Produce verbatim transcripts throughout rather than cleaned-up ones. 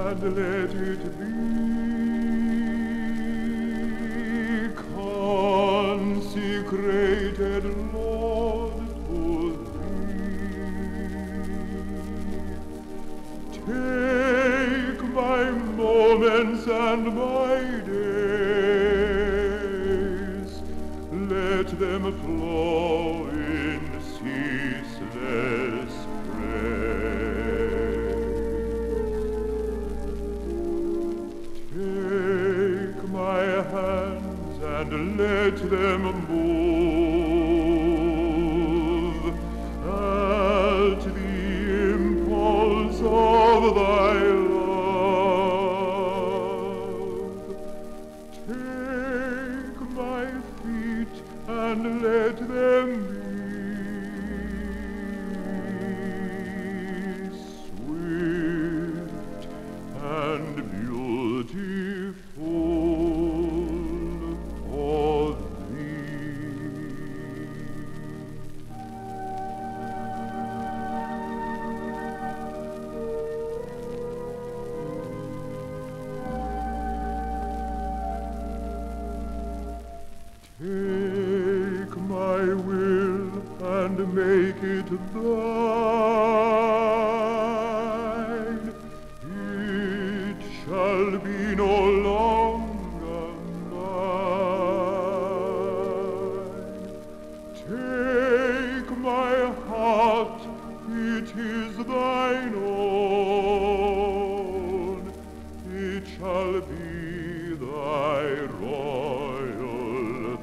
and let it be consecrated, Lord, to Thee. Take my moments and my days, let them flow in ceaseless and let them move at the impulse of thy love. Take my feet and let them be swift and beautiful. Take my will and make it thine. It shall be no longer mine. Take my heart, it is thine own. It shall be thy royal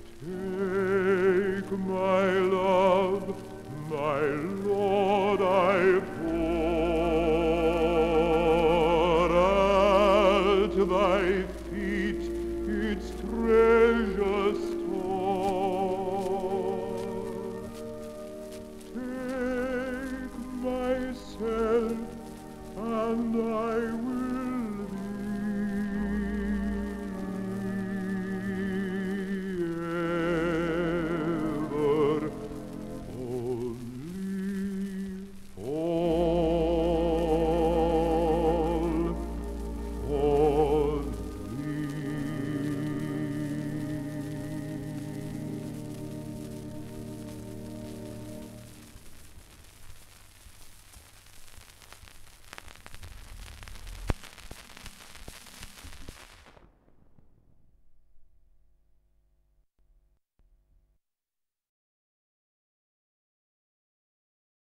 my love, my Lord, I